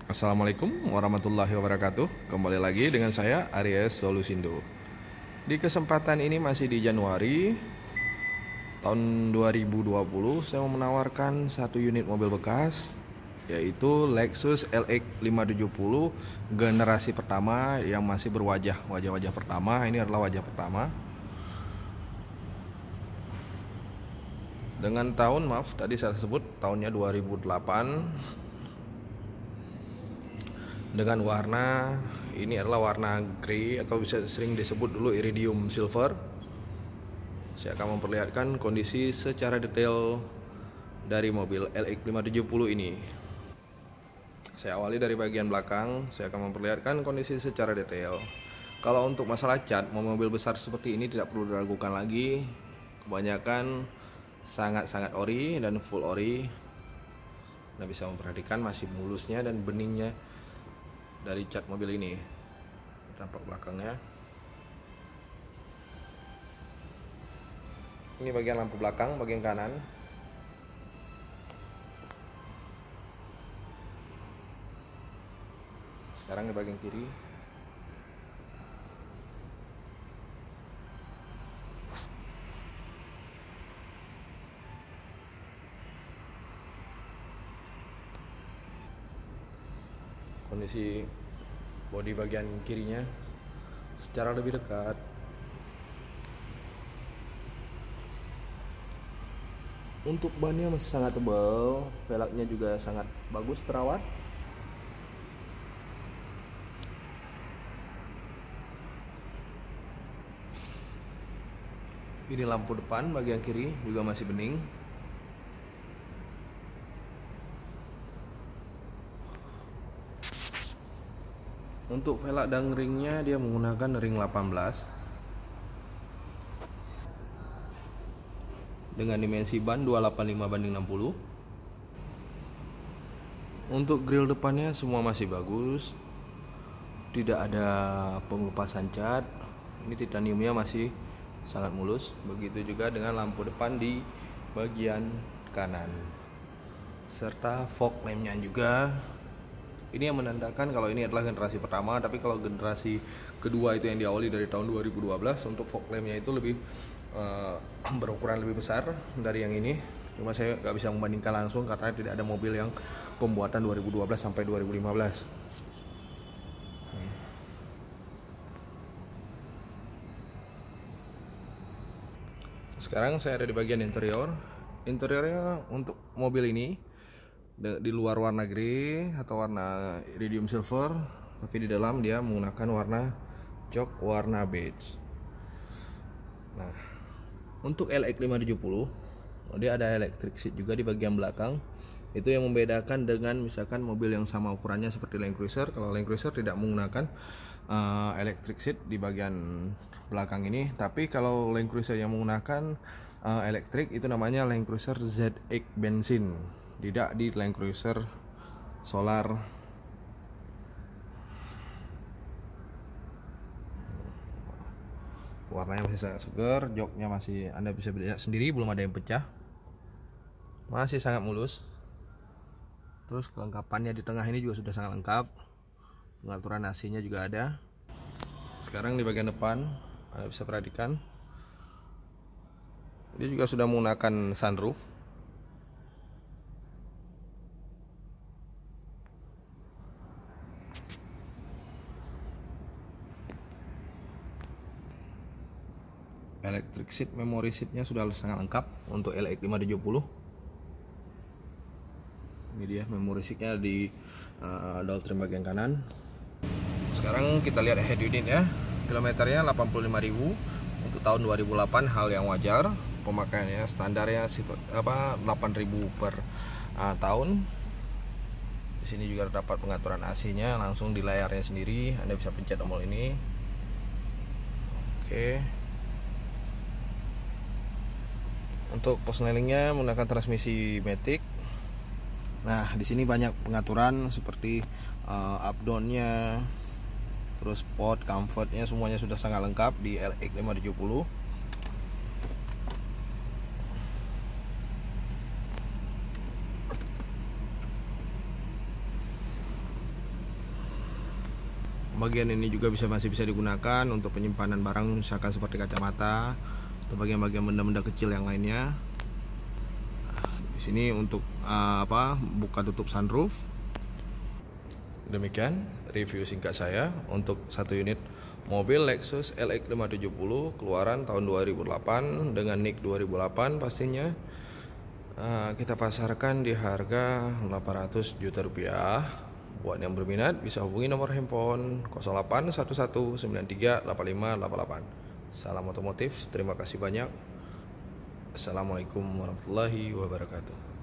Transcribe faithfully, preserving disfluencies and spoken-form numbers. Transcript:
Assalamualaikum warahmatullahi wabarakatuh. Kembali lagi dengan saya Aries Solusindo. Di kesempatan ini masih di Januari tahun dua ribu dua puluh, saya mau menawarkan satu unit mobil bekas, yaitu Lexus L X lima tujuh nol generasi pertama yang masih berwajah wajah-wajah pertama. Ini adalah wajah pertama. Dengan tahun, maaf tadi saya sebut tahunnya dua ribu delapan. Dengan warna, ini adalah warna grey atau bisa sering disebut dulu iridium silver. Saya akan memperlihatkan kondisi secara detail dari mobil L X lima tujuh nol ini. Saya awali dari bagian belakang. Saya akan memperlihatkan kondisi secara detail. Kalau untuk masalah cat, mobil besar seperti ini tidak perlu diragukan lagi. Kebanyakan sangat-sangat ori dan full ori. Anda bisa memperhatikan masih mulusnya dan beningnya dari cat mobil ini. Tampak belakangnya. Ini bagian lampu belakang, bagian kanan. Sekarang di bagian kiri. Kondisi bodi bagian kirinya secara lebih dekat. Untuk bannya masih sangat tebal, velgnya juga sangat bagus terawat. Ini lampu depan bagian kiri juga masih bening. Untuk velg dan ringnya dia menggunakan ring delapan belas dengan dimensi ban dua ratus delapan puluh lima banding enam puluh. Untuk grill depannya semua masih bagus, tidak ada pengelupasan cat. Ini titaniumnya masih sangat mulus. Begitu juga dengan lampu depan di bagian kanan, serta fog lampnya juga. Ini yang menandakan kalau ini adalah generasi pertama, tapi kalau generasi kedua itu yang diawali dari tahun dua ribu dua belas, untuk fog lampnya itu lebih uh, berukuran lebih besar dari yang ini. Cuma saya nggak bisa membandingkan langsung karena tidak ada mobil yang pembuatan dua ribu dua belas sampai dua ribu lima belas. Sekarang saya ada di bagian interior. Interiornya untuk mobil ini di luar warna grey atau warna iridium silver, tapi di dalam dia menggunakan warna jok warna beige. Nah, untuk L X lima tujuh nol dia ada electric seat juga di bagian belakang. Itu yang membedakan dengan misalkan mobil yang sama ukurannya seperti Land Cruiser. Kalau Land Cruiser tidak menggunakan uh, electric seat di bagian belakang ini, tapi kalau Land Cruiser yang menggunakan uh, elektrik itu namanya Land Cruiser Z X bensin. Tidak di Land Cruiser Solar. Warnanya masih sangat segar, joknya masih Anda bisa lihat sendiri, belum ada yang pecah, masih sangat mulus. Terus kelengkapannya di tengah ini juga sudah sangat lengkap, pengaturan A C-nya juga ada. Sekarang di bagian depan Anda bisa perhatikan, dia juga sudah menggunakan sunroof. Electric seat, memory seatnya sudah sangat lengkap untuk L X lima tujuh nol. Ini dia memory seatnya di uh, dual trim bagian kanan. Sekarang kita lihat head unit ya. Kilometernya delapan puluh lima ribu untuk tahun dua ribu delapan, hal yang wajar. Pemakaiannya standarnya apa delapan ribu per uh, tahun. Di sini juga terdapat pengaturan A C-nya langsung di layarnya sendiri. Anda bisa pencet tombol ini. Oke. Untuk persnelingnya menggunakan transmisi matic. Nah, di sini banyak pengaturan seperti uh, up down-nya, terus sport, comfort-nya semuanya sudah sangat lengkap di L X lima tujuh nol. bagian ini juga bisa masih bisa digunakan untuk penyimpanan barang, misalkan seperti kacamata atau bagian-bagian benda-benda kecil yang lainnya. Nah, di sini untuk uh, apa buka tutup sunroof. Demikian review singkat saya untuk satu unit mobil Lexus L X lima tujuh nol keluaran tahun dua ribu delapan dengan N I C dua ribu delapan pastinya. Uh, kita pasarkan di harga delapan ratus juta rupiah. Buat yang berminat bisa hubungi nomor handphone nol delapan satu satu sembilan tiga delapan lima delapan delapan. Salam otomotif, terima kasih banyak. Assalamualaikum warahmatullahi wabarakatuh.